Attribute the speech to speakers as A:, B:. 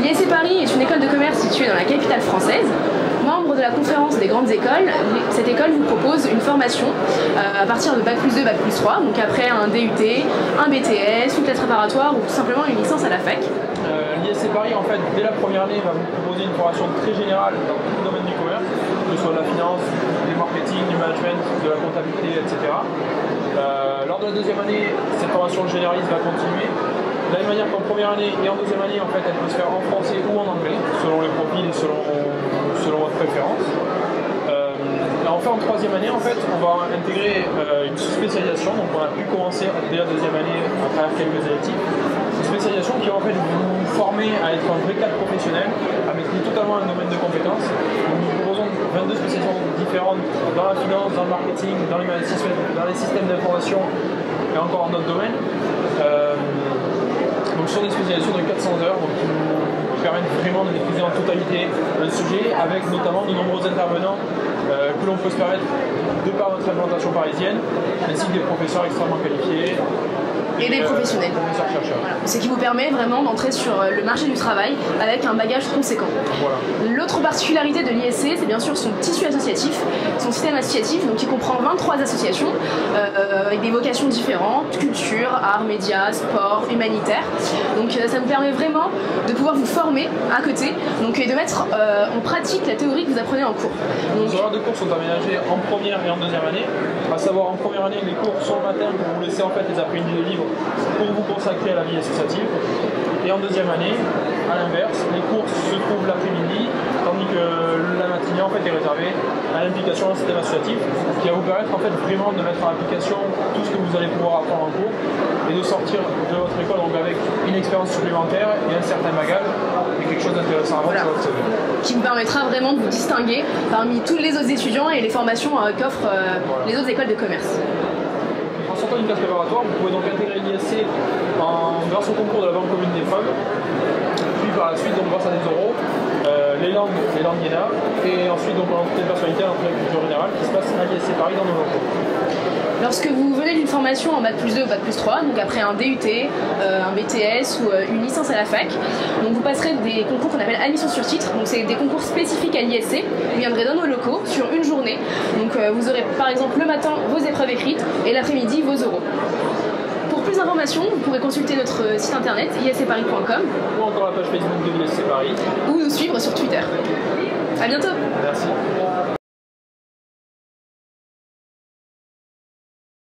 A: L'ISC Paris est une école de commerce située dans la capitale française. Membre de la conférence des grandes écoles, cette école vous propose une formation à partir de Bac+2, Bac+3, donc après un DUT, un BTS, une classe préparatoire ou tout simplement une licence à la fac.
B: L'ISC Paris, en fait, dès la première année, va vous proposer une formation très générale dans tout le domaine du commerce, que ce soit de la finance, du marketing, du management, de la comptabilité, etc. Lors de la deuxième année, cette formation généraliste va continuer. De la même manière qu'en première année et en deuxième année, en fait, elle peut se faire en français ou en anglais, selon les profils et selon votre préférence. Enfin, en troisième année, en fait, on va intégrer une spécialisation. Donc, on a pu commencer dès la deuxième année à travers quelques électives. Une spécialisation qui va en fait vous former à être un vrai cadre professionnel, à maîtriser totalement un domaine de compétences. Donc, nous proposons 22 spécialisations différentes dans la finance, dans le marketing, dans les systèmes d'information et encore dans d'autres domaines. Donc, sur des spécialisations de 400 heures, donc, qui nous permettent vraiment de maîtriser en totalité un sujet, avec notamment de nombreux intervenants que l'on peut se permettre de par notre implantation parisienne, ainsi que des professeurs extrêmement qualifiés.
A: Et des professionnels. Voilà. Ce qui vous permet vraiment d'entrer sur le marché du travail avec un bagage conséquent. Voilà. L'autre particularité de l'ISC, c'est bien sûr son tissu associatif, son système associatif, donc qui comprend 23 associations avec des vocations différentes, culture, arts, médias, sport, humanitaire. Donc ça vous permet vraiment de pouvoir vous former à côté, donc, et de mettre en pratique la théorie que vous apprenez en cours.
B: Donc, les horaires de cours sont aménagés en première et en deuxième année. À savoir, en première année, les cours sont le matin pour vous laisser en fait les après-midi de livres pour vous consacrer à la vie associative. Et en deuxième année, à l'inverse, les cours se trouvent l'après-midi, tandis que la matinée en fait est réservée à l'implication dans le système associatif, qui va vous permettre en fait vraiment de mettre en application tout ce que vous allez pouvoir apprendre en cours et de sortir de votre école donc avec une expérience supplémentaire et un certain bagage et quelque chose d'intéressant à voir sur votre CV.
A: Qui vous permettra vraiment de vous distinguer parmi tous les autres étudiants et les formations qu'offrent les autres écoles de commerce.
B: En sortant d'une classe préparatoire, vous pouvez donc intégrer l'ISC grâce au concours de la Banque commune d'épreuves, puis par la suite, donc, grâce à des oraux, les langues IENA, et ensuite donc l'entretien de personnalité à l'entrée de la culture générale qui se passe à l'ISC Paris dans nos locaux.
A: Lorsque vous venez d'une formation en Bac+2 ou Bac+3, donc après un DUT, un BTS ou une licence à la fac, donc vous passerez des concours qu'on appelle admission sur titre, donc c'est des concours spécifiques à l'ISC, vous viendrez dans nos locaux sur une journée, donc vous aurez par exemple le matin vos épreuves écrites et l'après-midi vos oraux. Pour plus d'informations, vous pourrez consulter notre site internet iscparis.com
B: ou encore la page Facebook de l'ISC Paris
A: ou nous suivre sur Twitter. A bientôt.
B: Merci.